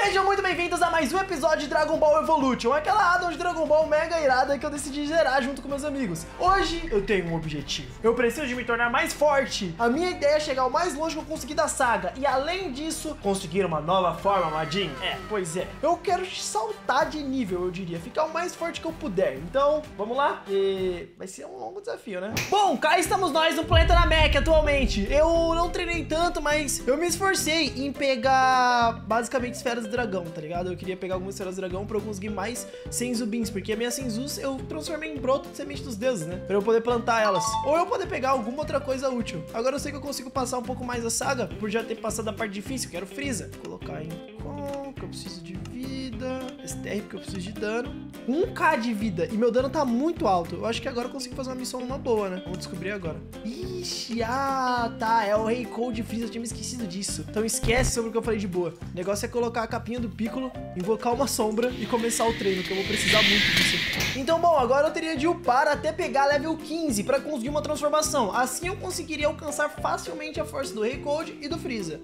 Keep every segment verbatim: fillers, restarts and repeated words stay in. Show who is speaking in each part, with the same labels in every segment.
Speaker 1: Sejam muito bem-vindos a mais um episódio de Dragon Ball Evolution, aquela addon de Dragon Ball mega irada que eu decidi zerar junto com meus amigos. Hoje eu tenho um objetivo, eu preciso de me tornar mais forte. A minha ideia é chegar o mais longe que eu conseguir da saga e, além disso, conseguir uma nova forma, Majin. É, pois é, eu quero saltar de nível, eu diria, ficar o mais forte que eu puder. Então, vamos lá? E vai ser um longo desafio, né? Bom, cá estamos nós no planeta Namek atualmente. Eu não treinei tanto, mas eu me esforcei em pegar basicamente esferas do dragão, tá ligado? Eu queria pegar algumas esferas do dragão pra eu conseguir mais Senzubins, porque a minha Senzus eu transformei em broto de semente dos deuses, né? Pra eu poder plantar elas. Ou eu poder pegar alguma outra coisa útil. Agora eu sei que eu consigo passar um pouco mais a saga, por já ter passado a parte difícil. Eu quero Frieza. Vou colocar em com, que eu preciso de vida. S T R, porque eu preciso de dano. um K de vida. E meu dano tá muito alto. Eu acho que agora eu consigo fazer uma missão numa boa, né? Vamos descobrir agora. Ixi, ah, tá. É o Rei Cold Frieza. Eu tinha me esquecido disso. Então esquece sobre o que eu falei de boa. O negócio é colocar a capinha do Piccolo, invocar uma sombra e começar o treino, que eu vou precisar muito disso. Então, bom, agora eu teria de upar até pegar level quinze pra conseguir uma transformação. Assim eu conseguiria alcançar facilmente a força do Rei Cold e do Frieza.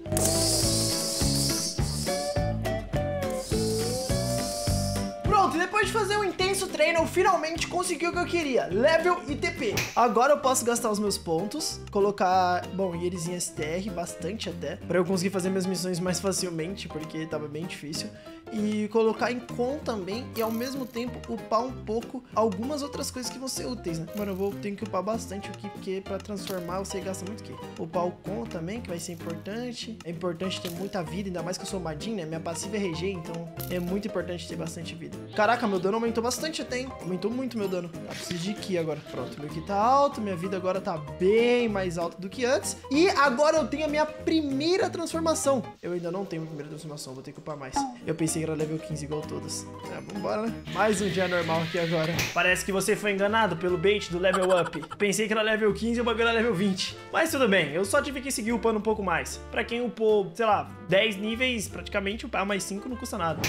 Speaker 1: Pronto, e depois de fazer um intenso treino, eu finalmente consegui o que eu queria, level e T P. Agora eu posso gastar os meus pontos, colocar, bom, e eles em S T R, bastante até, pra eu conseguir fazer minhas missões mais facilmente, porque tava bem difícil. E colocar em com também, e ao mesmo tempo upar um pouco algumas outras coisas que vão ser úteis, né? Mano, eu vou ter que upar bastante aqui, porque pra transformar você gasta muito aqui. Upar o com também, que vai ser importante. É importante ter muita vida, ainda mais que eu sou Majin, né? Minha passiva é R G, então é muito importante ter bastante vida. Caraca, meu dano aumentou bastante até, hein? Aumentou muito meu dano. Ah, preciso de Ki agora. Pronto, meu Ki tá alto, minha vida agora tá bem mais alta do que antes. E agora eu tenho a minha primeira transformação. Eu ainda não tenho a primeira transformação, vou ter que upar mais. Eu pensei que era level quinze igual todas. É, vambora, né? Mais um dia normal aqui agora. Parece que você foi enganado pelo bait do level up. Pensei que era level quinze e o bagulho era level vinte. Mas tudo bem, eu só tive que seguir upando um pouco mais. Pra quem upou, sei lá, dez níveis, praticamente upar mais cinco não custa nada.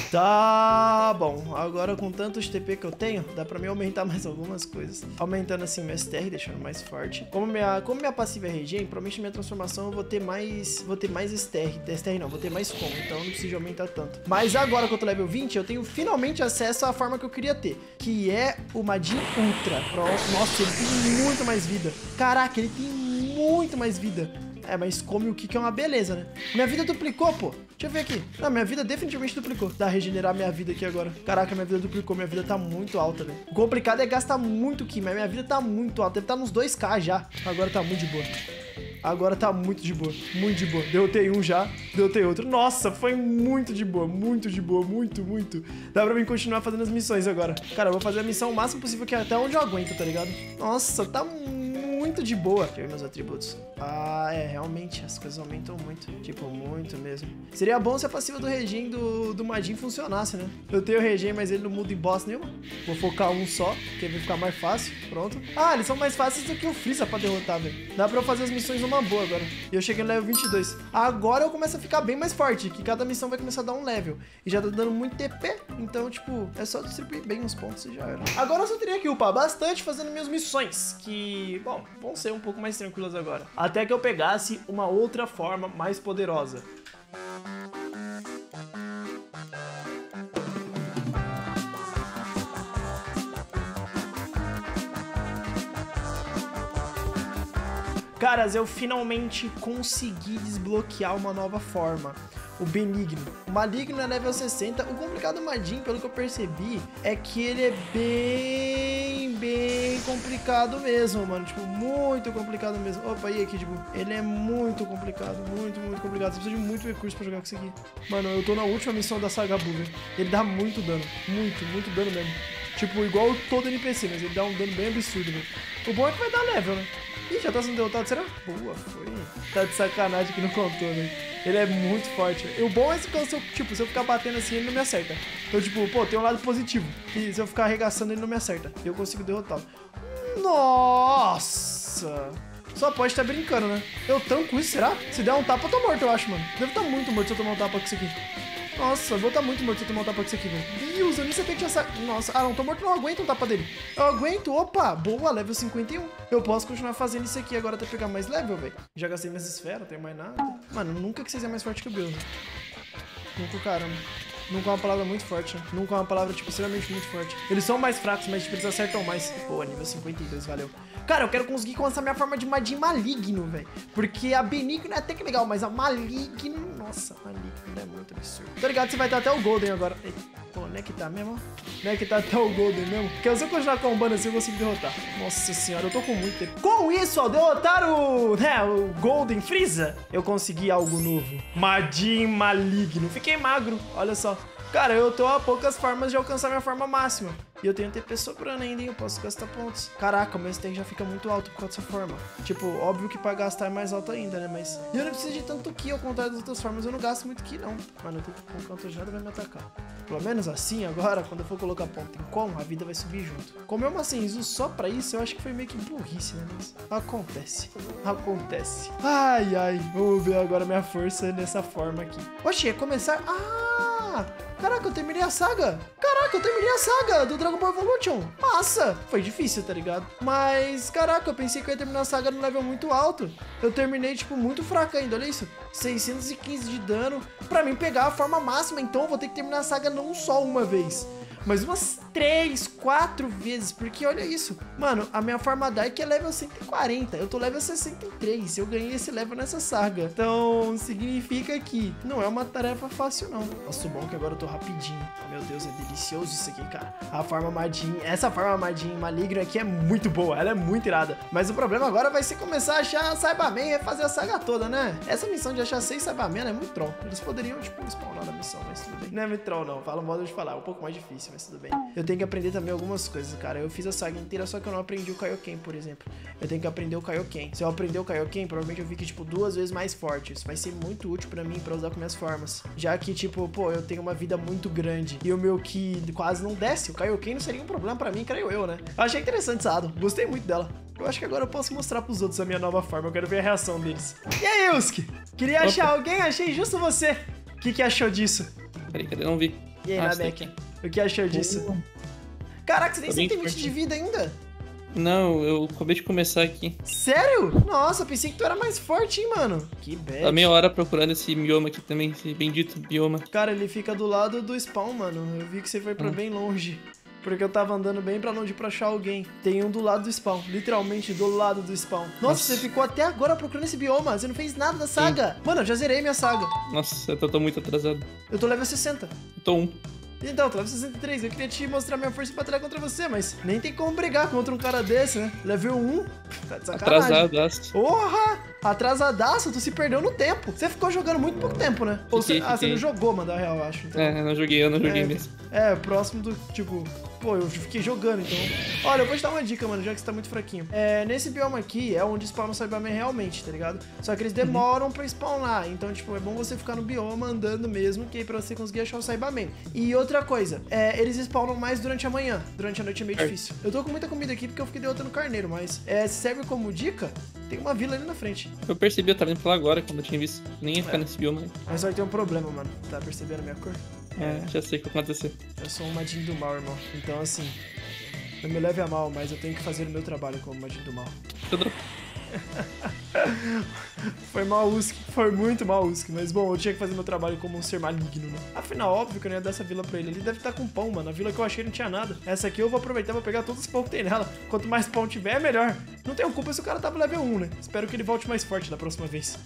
Speaker 1: Tá bom, agora com tantos T P que eu tenho, dá pra mim aumentar mais algumas coisas. Aumentando assim meu S T R, deixando mais forte. Como minha, como minha passiva é R G, provavelmente minha transformação eu vou ter mais, vou ter mais S T R. S T R não, vou ter mais como, então não preciso aumentar tanto. Mas agora que eu tô level vinte, eu tenho finalmente acesso à forma que eu queria ter, que é o Majin Ultra. Nossa, ele tem muito mais vida. Caraca, ele tem muito mais vida. É, mas come o Ki, que é uma beleza, né? Minha vida duplicou, pô. Deixa eu ver aqui. Não, minha vida definitivamente duplicou. Dá regenerar minha vida aqui agora. Caraca, minha vida duplicou. Minha vida tá muito alta, velho. O complicado é gastar muito Ki, mas minha vida tá muito alta. Deve estar nos dois K já. Agora tá muito de boa. Agora tá muito de boa, muito de boa. Derrotei um já, derrotei outro. Nossa, foi muito de boa, muito de boa, muito, muito. Dá pra mim continuar fazendo as missões agora. Cara, eu vou fazer a missão o máximo possível, que é até onde eu aguento, tá ligado? Nossa, tá muito de boa. Deixa eu ver meus atributos. Ah, é, realmente, as coisas aumentam muito. Tipo, muito mesmo. Seria bom se a passiva do Regen do, do Majin funcionasse, né? Eu tenho o Regen, mas ele não muda em boss nenhuma. Vou focar um só, que vai ficar mais fácil. Pronto. Ah, eles são mais fáceis do que o Frieza pra derrotar, velho. Dá pra eu fazer as missões numa boa agora. E eu cheguei no level vinte e dois. Agora eu começo a ficar bem mais forte, que cada missão vai começar a dar um level. E já tá dando muito T P, então, tipo, é só distribuir bem os pontos e já era. Agora eu só teria que upar bastante fazendo minhas missões, que, bom, vão ser um pouco mais tranquilas agora. Até que eu pegasse uma outra forma mais poderosa. Caras, eu finalmente consegui desbloquear uma nova forma. O Benigno. O Maligno é level sessenta. O complicado do Majin, pelo que eu percebi, é que ele é bem, bem complicado mesmo, mano. Tipo, muito complicado mesmo. Opa, e aqui, tipo, ele é muito complicado. Muito, muito complicado. Você precisa de muito recurso pra jogar com isso aqui. Mano, eu tô na última missão da Saga Buu, velho. Ele dá muito dano. Muito, muito dano mesmo. Tipo, igual todo N P C, mas ele dá um dano bem absurdo, velho. O bom é que vai dar level, né? Ih, já tá sendo derrotado, será? Boa, foi. Tá de sacanagem que não contou, né? Ele é muito forte. E o bom é que, se eu, tipo, se eu ficar batendo assim, ele não me acerta. Então, tipo, pô, tem um lado positivo. E se eu ficar arregaçando, ele não me acerta. E eu consigo derrotá-lo. Nossa! Só pode estar brincando, né? Eu tanco isso, será? Se der um tapa, eu tô morto, eu acho, mano. Devo estar muito morto se eu tomar um tapa com isso aqui. Nossa, eu vou estar muito morto se eu tomar um tapa com isso aqui, velho. Deus, eu nem sabia que tinha essa... Nossa, ah não, tô morto, não aguento um tapa dele. Eu aguento, opa, boa, level cinquenta e um. Eu posso continuar fazendo isso aqui agora até pegar mais level, velho. Já gastei minhas esferas, não tenho mais nada. Mano, nunca que vocês é mais forte que o Deus, né? Nunca, caramba. Nunca é uma palavra muito forte, né? Nunca é uma palavra, tipo, extremamente muito forte. Eles são mais fracos, mas, tipo, eles acertam mais. Pô, nível cinquenta e dois, valeu. Cara, eu quero conseguir começar minha forma de Majin maligno, velho. Porque a benigno é até que legal, mas a maligno... Nossa, maligno é muito absurdo. Tô ligado, você vai ter até o Golden agora. Ei, pô, não é que tá mesmo? Não é que tá até o Golden mesmo? Porque se eu continuar combando assim, eu consigo derrotar. Nossa senhora, eu tô com muito tempo. Com isso, ao derrotar o... né, o Golden Freeza, eu consegui algo novo. Majin maligno. Fiquei magro, olha só. Cara, eu tô a poucas formas de alcançar minha forma máxima. E eu tenho T P sobrando ainda, hein? Eu posso gastar pontos. Caraca, mas tem já fica muito alto por causa dessa forma. Tipo, óbvio que pra gastar é mais alto ainda, né? Mas eu não preciso de tanto Ki, ao contrário das outras formas. Eu não gasto muito Ki, não. Mano, eu tô com o canto vai me atacar. Pelo menos assim, agora, quando eu for colocar ponto em com, a vida vai subir junto. Como eu Mackenzu só pra isso, eu acho que foi meio que burrice, né? Mas acontece. Acontece. Ai, ai. Vamos ver agora minha força nessa forma aqui. Oxê, começar... Ah! Caraca, eu terminei a saga. Caraca, eu terminei a saga do Dragon Ball Evolution. Massa. Foi difícil, tá ligado? Mas, caraca, eu pensei que eu ia terminar a saga no level muito alto. Eu terminei, tipo, muito fraco ainda. Olha isso. seiscentos e quinze de dano. Pra mim pegar a forma máxima, então eu vou ter que terminar a saga não só uma vez, mas umas três, quatro vezes, porque olha isso. Mano, a minha forma Dark é level cento e quarenta, eu tô level sessenta e três, eu ganhei esse level nessa saga. Então, significa que não é uma tarefa fácil, não. Nossa, o bom é que agora eu tô rapidinho. Meu Deus, é delicioso isso aqui, cara. A forma Majin, essa forma Majin maligna aqui é muito boa, ela é muito irada. Mas o problema agora vai ser começar a achar Saibaman e refazer a saga toda, né? Essa missão de achar seis Saibaman é muito troll. Eles poderiam, tipo, spawnar na missão, mas tudo bem. Não é muito troll, não. Fala o modo de falar, é um pouco mais difícil, mas tudo bem. Eu tenho que aprender também algumas coisas, cara. Eu fiz a saga inteira, só que eu não aprendi o Kaioken, por exemplo. Eu tenho que aprender o Kaioken. Se eu aprender o Kaioken, provavelmente eu fique, tipo, duas vezes mais forte. Isso vai ser muito útil pra mim, pra usar com minhas formas. Já que, tipo, pô, eu tenho uma vida muito grande e o meu Ki quase não desce. O Kaioken não seria um problema pra mim, creio eu, né? Eu achei interessante essa Ado. Gostei muito dela. Eu acho que agora eu posso mostrar pros outros a minha nova forma. Eu quero ver a reação deles. E aí, Yusuke? Queria Opa. achar alguém? Achei justo você. O que que achou disso?
Speaker 2: Peraí, cadê? Eu não vi.
Speaker 1: E aí, ah, Namek? O que achou disso? Uh. Caraca, você tem cento e vinte de vida ainda?
Speaker 2: Não, eu acabei de começar aqui.
Speaker 1: Sério? Nossa, pensei que tu era mais forte, hein, mano? Que bad.
Speaker 2: Tá meia hora procurando esse bioma aqui também, esse bendito bioma.
Speaker 1: Cara, ele fica do lado do spawn, mano. Eu vi que você foi pra hum. bem longe. Porque eu tava andando bem pra longe pra achar alguém. Tem um do lado do spawn, literalmente do lado do spawn. Nossa, Nossa. Você ficou até agora procurando esse bioma. Você não fez nada da saga. Sim. Mano, eu já zerei minha saga.
Speaker 2: Nossa, eu tô, tô muito atrasado.
Speaker 1: Eu tô level sessenta.
Speaker 2: Eu tô um.
Speaker 1: Então, tô level sessenta e três. Eu queria te mostrar minha força pra batalhar contra você, mas nem tem como brigar contra um cara desse, né? Level um. Tá de sacanagem.
Speaker 2: Atrasadaço.
Speaker 1: Porra! Atrasadaço, tu se perdeu no tempo. Você ficou jogando muito pouco tempo, né? Ou
Speaker 2: fiquei,
Speaker 1: você, ah, você não jogou, mano, na real, eu acho. Então.
Speaker 2: É, eu não joguei, eu não joguei
Speaker 1: é,
Speaker 2: mesmo.
Speaker 1: É, próximo do, tipo... Pô, eu fiquei jogando, então... Olha, eu vou te dar uma dica, mano, já que você tá muito fraquinho. É, nesse bioma aqui é onde spawnam os Saibaman realmente, tá ligado? Só que eles demoram uhum. pra spawnar. Então, tipo, é bom você ficar no bioma andando mesmo, que aí pra você conseguir achar o Saibaman. E outra coisa, é, eles spawnam mais durante a manhã. Durante a noite é meio é. difícil. Eu tô com muita comida aqui porque eu fiquei derrotando carneiro, mas é, serve como dica, tem uma vila ali na frente.
Speaker 2: Eu percebi, eu tava indo pra lá agora, quando eu tinha visto. Nem ia ficar é. nesse bioma aí.
Speaker 1: Mas só que tem um problema, mano. Tá percebendo a minha cor?
Speaker 2: É, já sei o que vai acontecer.
Speaker 1: Eu sou um Majin do mal, irmão. Então, assim, não me leve a mal, mas eu tenho que fazer o meu trabalho como Majin do mal.
Speaker 2: Tudo.
Speaker 1: Foi mal, Usk. Foi muito mal, Usk. Mas, bom, eu tinha que fazer meu trabalho como um ser maligno, né? Afinal, óbvio que eu não ia dar essa vila pra ele. Ele deve estar com pão, mano. A vila que eu achei não tinha nada. Essa aqui eu vou aproveitar pra pegar todos os pão que tem nela. Quanto mais pão tiver, é melhor. Não tenho culpa se o cara tá no level um, né? Espero que ele volte mais forte da próxima vez.